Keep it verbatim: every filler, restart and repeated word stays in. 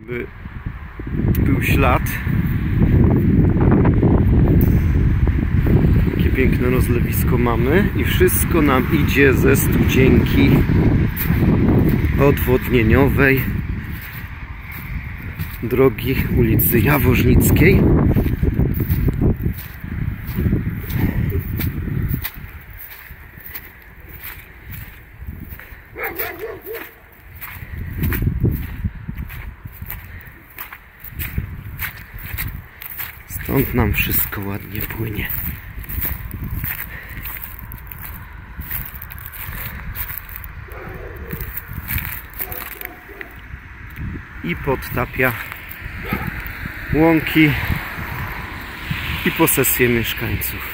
By był ślad. Jakie piękne rozlewisko mamy i wszystko nam idzie ze studzienki odwodnieniowej drogi ulicy Jaworznickiej. Stąd nam wszystko ładnie płynie. I podtapia łąki i posesje mieszkańców.